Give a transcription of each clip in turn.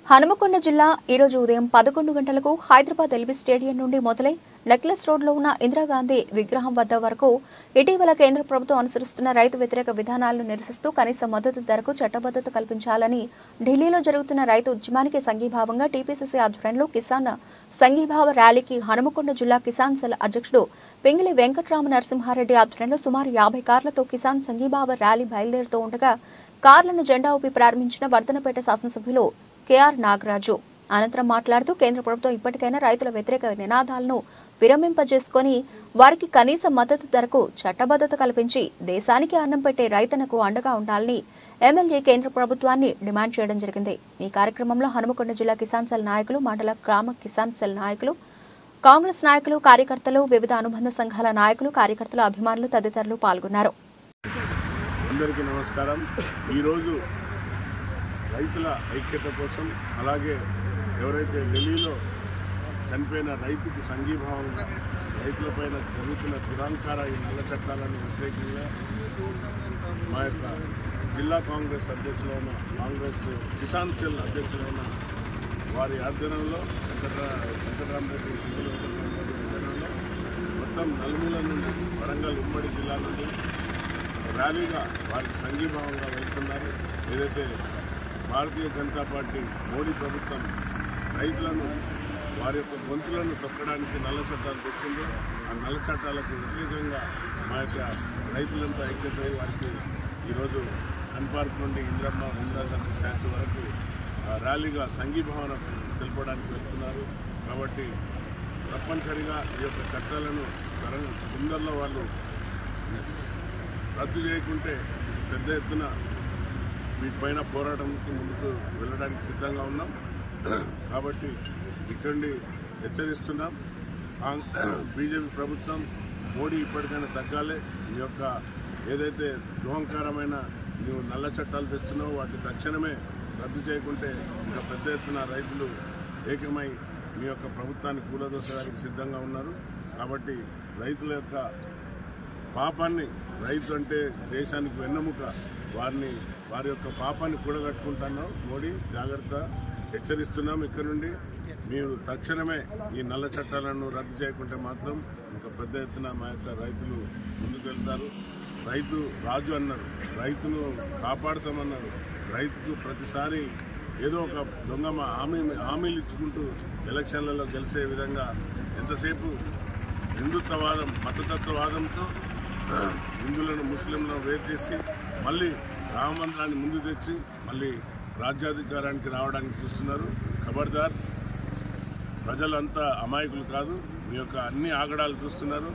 హనుమకొండ జిల్లా ఈ రోజు ఉదయం 11 గంటలకు హైదరాబాద్ ఎల్బీ స్టేడియం నుండి మొదలై నెక్లెస్ రోడ్లో ఉన్న ఇందిరాగాంధీ విగ్రహం వద్ద వరకు ఇటీవల కేంద్ర ప్రభుత్వం అనుసరిస్తున్న రైతు వ్యతిరేక విధానాలను నిరసిస్తూ కనీస మద్దతు ధరకు చట్టబద్ధత కల్పించాలని ఢిల్లీలో జరుగుతున్న రైతు ఉద్యమానికి సంఘీభావంగా టీపీసీసీ ఆధ్వర్యంలో కిసాన్ సంఘీభావ ర్యాలీకి హనుమకొండ జిల్లా కిసాన్ సెల్ అధ్యక్షుడు పింగిలి వెంకట్రామ నరసింహారెడ్డి ఆధ్వర్యంలో సుమారు 50 కార్లతో కిసాన్ సంఘీభావ ర్యాలీ బయలుదేరుతూ ఉండగా కార్లను జెండా ఊపి ప్రారంభించిన వర్ధనపేట శాసనసభ్యులు కేఆర్ నాగరాజు అనంతరం మాట్లాడుతూ కేంద్ర ప్రభుత్వం ఇప్పటికైనా రైతుల వ్యతిరేక నినాదాలను విరమింపజేసుకుని వారికి కనీస మద్దతు ధరకు చట్టబద్ధత కల్పించి దేశానికి అన్నం పెట్టే రైతన్నకు అండగా ఉండాలని ఎమ్మెల్యే కేంద్ర ప్రభుత్వాన్ని డిమాండ్ చేయడం జరిగింది। ఈ కార్యక్రమంలో హనుమకొండ జిల్లా కిసాన్ సెల్ నాయకులు, మండల గ్రామ కిసాన్ సెల్ నాయకులు, కాంగ్రెస్ నాయకులు, కార్యకర్తలు, వివిధ అనుబంధ సంఘాల నాయకులు, కార్యకర్తలు, అభిమానులు తదితరులు పాల్గొన్నారు। అందరికీ నమస్కారం। ఈ రోజు రైతుల ఐక్యత కోసం అలాగే ఎవరైతే ఢిల్లీలో చనిపోయిన రైతుకు సంఘీభావంగా రైతులపైన జరుగుతున్న దురాంకార ఈ నల్ల చట్టాలను వ్యతిరేకంగా మా యొక్క జిల్లా కాంగ్రెస్ అధ్యక్షులైన కాంగ్రెస్ కిసాన్ సెల్ అధ్యక్షులైన వారి ఆధ్వర్యంలో వెంకటరామరెడ్డి ఆధ్వర్యంలో మొత్తం నలుమూల నుండి వరంగల్ ఉమ్మడి జిల్లా నుండి ర్యాలీగా వారికి సంఘీభావంగా వెళ్తున్నారు। ఏదైతే భారతీయ జనతా పార్టీ మోడీ ప్రభుత్వం రైతులను వారి యొక్క గొంతులను తొక్కడానికి నల్ల చట్టాలు తెచ్చిందో ఆ నల్ల చట్టాలకు వ్యతిరేకంగా మా యొక్క రైతులంతా ఐక్యతై వారికి ఈరోజు గన్ పార్క్ నుండి ఇందిరాగాంధీ స్టాచ్యూ వరకు ర్యాలీగా సంఘీభావన తెలపడానికి వెళ్తున్నారు। కాబట్టి తప్పనిసరిగా ఈ యొక్క చట్టాలను తొందరలో వాళ్ళు రద్దు చేయకుంటే పెద్ద ఎత్తున వీటిపైన పోరాటానికి ముందుకు వెళ్ళడానికి సిద్ధంగా ఉన్నాం। కాబట్టి ఇక్కడి హెచ్చరిస్తున్నాం, బీజేపీ ప్రభుత్వం మోడీ ఇప్పటికైనా తగ్గాలి। మీ యొక్క ఏదైతే దుహంకారమైన నువ్వు నల్ల చట్టాలు తెస్తున్నావో వాటిని తక్షణమే రద్దు చేయకుంటే ఇంకా పెద్ద ఎత్తున రైతులు ఏకమై మీ యొక్క ప్రభుత్వాన్ని కూలదోసడానికి సిద్ధంగా ఉన్నారు। కాబట్టి రైతుల యొక్క పాపాన్ని, రైతు అంటే దేశానికి వెన్నెముక, వారి యొక్క పాపాన్ని కూడగట్టుకుంటున్నాం। మోడీ జాగ్రత్త, హెచ్చరిస్తున్నాం। ఇక్కడ నుండి మీరు తక్షణమే ఈ నల్ల చట్టాలను రద్దు చేయకుంటే మాత్రం ఇంకా పెద్ద ఎత్తున మా యొక్క రైతులు ముందుకు వెళ్తారు। రైతు రాజు అన్నారు, రైతును కాపాడుతామన్నారు। రైతుకు ప్రతిసారి ఏదో ఒక దొంగ హామీలు ఇచ్చుకుంటూ ఎలక్షన్లలో గెలిచే విధంగా ఎంతసేపు హిందుత్వవాదం, మతతత్వవాదంతో హిందువులను ముస్లింలను వేరు చేసి మళ్ళీ రామమందిరాన్ని ముందు తెచ్చి మళ్ళీ రాజ్యాధికారానికి రావడానికి చూస్తున్నారు। ఖబర్దార్, ప్రజలంతా అమాయకులు కాదు, మీ యొక్క అన్ని ఆగడాలు చూస్తున్నారు।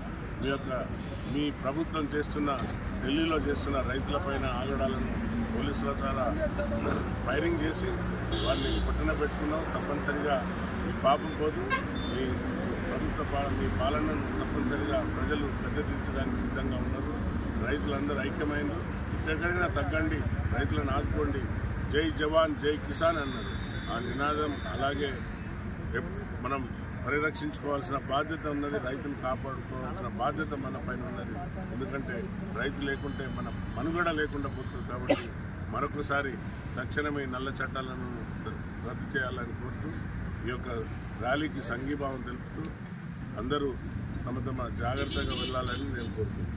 మీ ప్రభుత్వం చేస్తున్న, ఢిల్లీలో చేస్తున్న రైతులపైన ఆగడాలను పోలీసుల ద్వారా ఫైరింగ్ చేసి వారిని పట్టున పెట్టుకున్నాం। తప్పనిసరిగా మీ పాపం పోదు, మీ మీ పాలనను తప్పనిసరిగా ప్రజలు గద్దెదించడానికి సిద్ధంగా ఉన్నారు। రైతులందరూ ఐక్యమైనరు, ఎక్కడికైనా తగ్గండి, రైతులను ఆదుకోండి, జై జవాన్ జై కిసాన్ అన్నారు। ఆ నినాదం అలాగే మనం పరిరక్షించుకోవాల్సిన బాధ్యత ఉన్నది, రైతును కాపాడుకోవాల్సిన బాధ్యత మన పైన ఉన్నది। ఎందుకంటే రైతు లేకుంటే మన మనుగడ లేకుండా పోతుంది। కాబట్టి మరొకసారి తక్షణమే నల్ల చట్టాలను రద్దు చేయాలని కోరుతూ ఈ యొక్క ర్యాలీకి సంఘీభావం తెలుపుతూ అందరూ తమ జాగ్రత్తగా వెళ్ళాలని నేను కోరుతున్నాను।